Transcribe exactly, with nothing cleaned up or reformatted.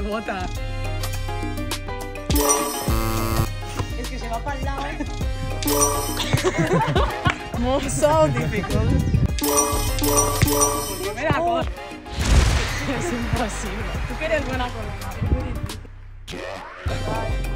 rebota. Es que se va para el lado. More so difficult. Porque me da con... Es imposible. Tú que eres buena con la mano.